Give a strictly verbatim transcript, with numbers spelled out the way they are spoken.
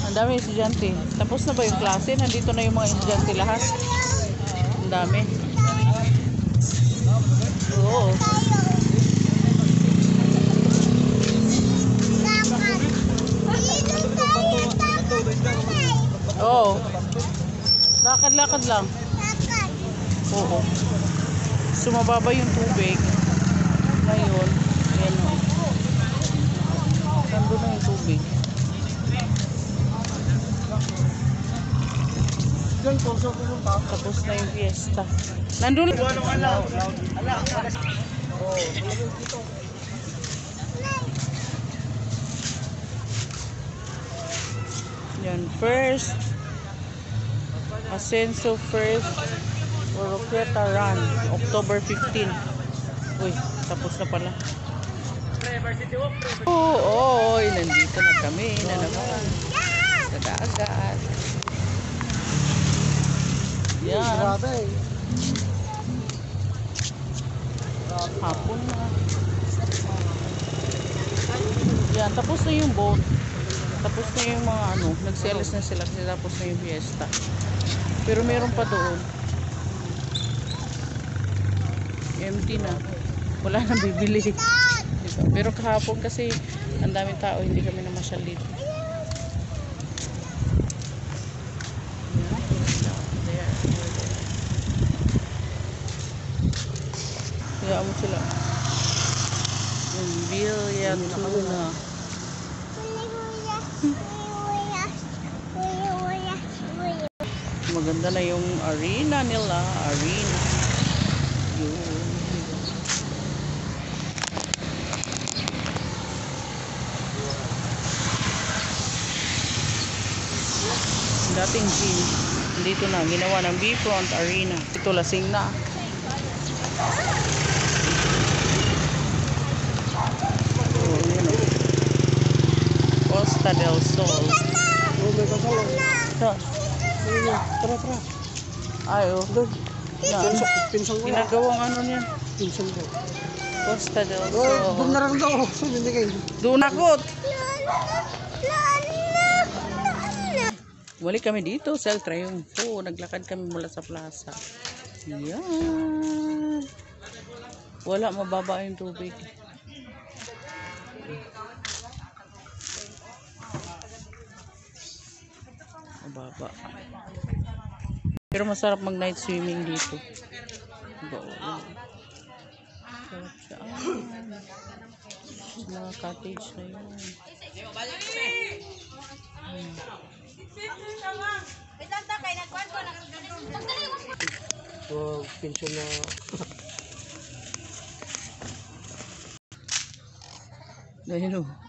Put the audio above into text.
Ang dami estudyante. Tapos na ba yung klase? Nandito na yung mga estudyante lahat. Ang dami. Oo. Oo. Lakad-lakad lang. Oo. Sumababa yung tubig. Ngayon, ayan o. Nandun na yung tubig. Tapos na yung fiesta. Nandun na. Yan, first Ascenso first Oroquieta Run, October fifteenth. Uy, tapos na pala. Oo, oh, oh, nandito na kami na naman sa dagat. Yan. Hapon na. Yan, tapos na yung boat. Tapos na yung mga ano, nagselis na sila kasi tapos na yung fiesta. Pero meron pa doon. Empty na. Wala nang bibili. Diba? Pero kahapon kasi ang daming tao, hindi kami na masyal dito. Kaya mo sila. Yung Villa Tuna. Maganda na yung arena nila. Arena. Yun. Dating gym. Dito na. Ginawa ng B-Front Arena. Ito lasing na. Oh, yun o. Costa del Sol. Ito. Tara, tara. Ay, oh. Doon. Pinsang ko. Ginagawang ano niya? Pinsang ko. Costa del Oh, Sol. doon na lang daw. Hindi kayo. Doon ako. Bumalik kami dito sa El Triunfo. Naglakad kami mula sa plaza. Yan. Wala, mababa yung tubig. Mababa. Pero masarap mag night swimming dito. Sarap siya. Ah, mga cottage na yun. Hmm. So, pinsyon na. Ayun o.